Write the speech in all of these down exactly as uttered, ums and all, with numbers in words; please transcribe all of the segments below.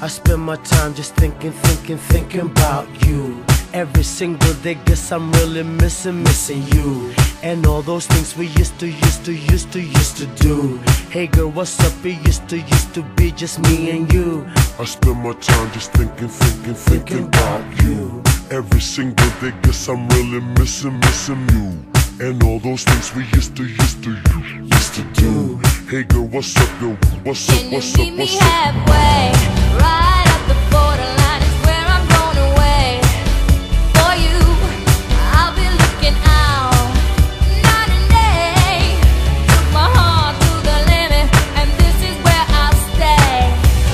I spend my time just thinking, thinking, thinking about you. Every single day, guess I'm really missing, missing you. And all those things we used to, used to, used to, used to do. Hey girl, what's up? It used to, used to be just me and you. I spend my time just thinking, thinking, thinking about you. Every single day, guess I'm really missing, missing you. And all those things we used to, used to, used to do. Hey girl, what's up, yo? What's up, what's up, what's up? Halfway, right at the borderline is where I'm going away. For you, I'll be looking out night and day. Took my heart to the limit, and this is where I'll stay.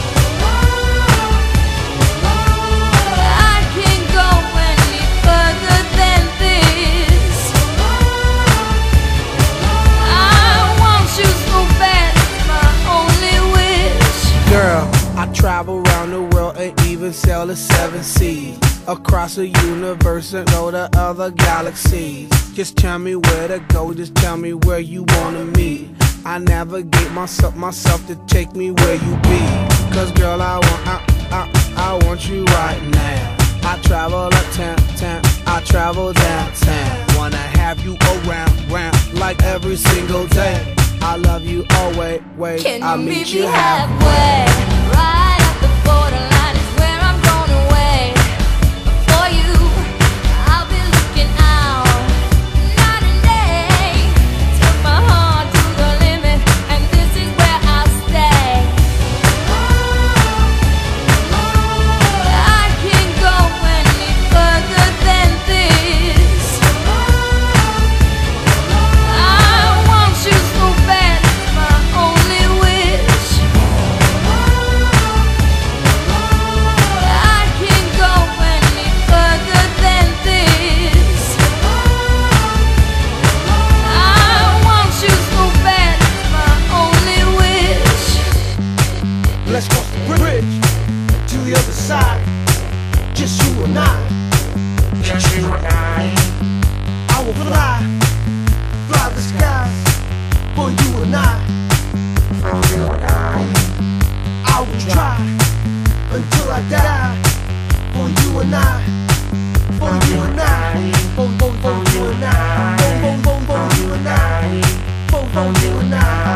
I can't go any further than this. I want you so bad, it's my only wish. Girl, I travel around the world and even sail the seven seas, across the universe and go to other galaxies. Just tell me where to go, just tell me where you wanna meet. I navigate myself, myself to take me where you be. Cause girl, I want, I, I, I want you right now. I travel uptown, town, I travel downtown. Wanna have you around, round, like every single day. I love you always, wait, Can I'll you meet meet you me halfway. halfway? Right at the borderline is where I'm going away. For you, I'll be looking out night and day. Took my heart to the limit, and this is where I'll stay. I can't go any further than this. I want you so bad, it's my only wish. I can't go any further than this. I want you so bad, it's my only wish. Let's cross the bridge to the other side. Just you and I. Just you and I. I will fly, fly the skies for you and I. For you and I. I will try until I die for you and I. For you and I. For, for, for you and I. For, for, for, for you and I. For, for you and I.